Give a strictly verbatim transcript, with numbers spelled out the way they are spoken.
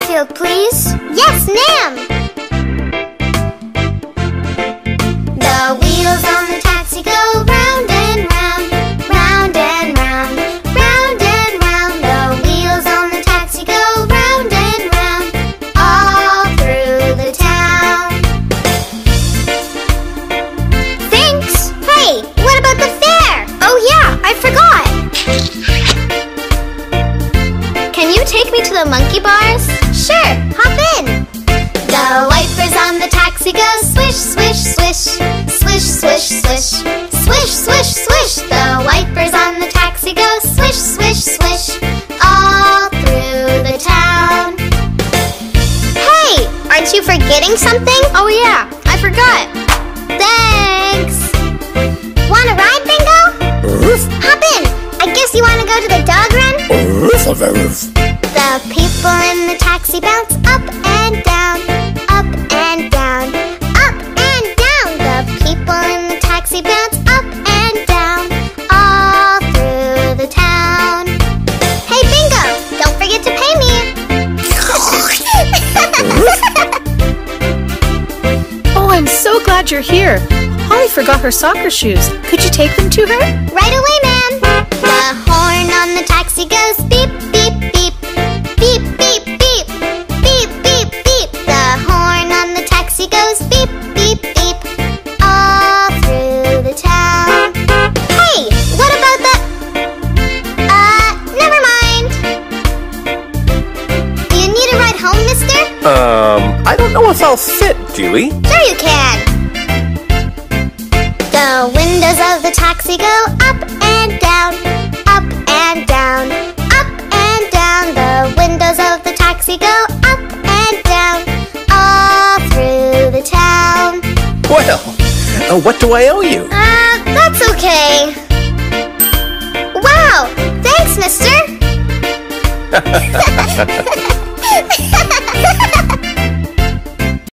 Garfield, please? Yes, ma'am! The wheels on the taxi go round and round, round and round, round and round. The wheels on the taxi go round and round, all through the town. Thanks! Hey, what about the fare? Oh yeah, I forgot! Can you take me to the monkey bars? Sure, hop in! The wipers on the taxi go swish, swish, swish, swish, swish, swish, swish, swish, swish. The wipers on the taxi go swish, swish, swish, all through the town. Hey, aren't you forgetting something? Oh yeah, I forgot. Thanks! Want a ride, Bingo? Hop in! I guess you want to go to the dog run? The people in the taxi bounce up and down, up and down, up and down. The people in the taxi bounce up and down, all through the town. Hey, Bingo, don't forget to pay me. Oh, I'm so glad you're here. Holly forgot her soccer shoes. Could you take them to her? Right away, ma'am. The horn on the taxi goes beep, beep, beep, beep, beep, beep, beep, beep, beep. The horn on the taxi goes beep, beep, beep, all through the town. Hey, what about the... Uh, never mind. Do you need a ride home, mister? Um, I don't know if I'll fit, Dewey. Sure you can. The windows of the taxi go up and down, up and down, up and down. The windows of the taxi go up and down, all through the town. Well, uh, what do I owe you? Uh, that's okay. Wow, thanks, mister.